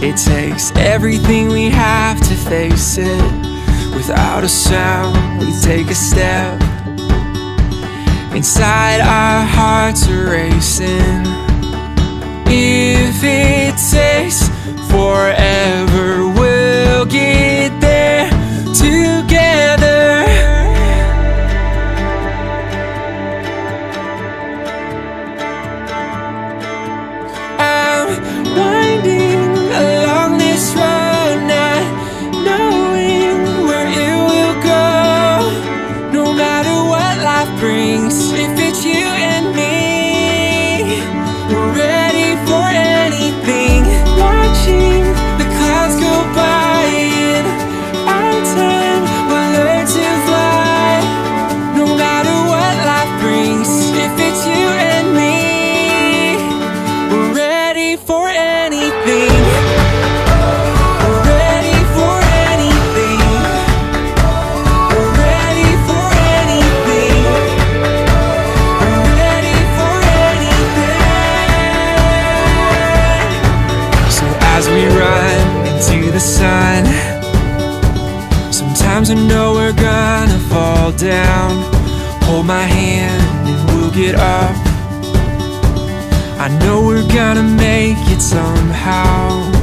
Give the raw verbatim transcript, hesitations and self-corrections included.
It takes everything we have to face it. Without a sound, we take a step. Inside our hearts are racing. If it takes forever, we'll get there together. I'm winding along this road, not knowing where it will go. No matter what life brings, if it's you and me, we're ready for anything. Watching the clouds go by, in our time we'll learn to fly. No matter what life brings, if it's you and me, we're ready for anything. We're ready for anything. We're ready for anything. We're ready for anything. So as we run into the sun, sometimes I know we're gonna fall down. Hold my hand and we'll get up. I know we're gonna make it somehow.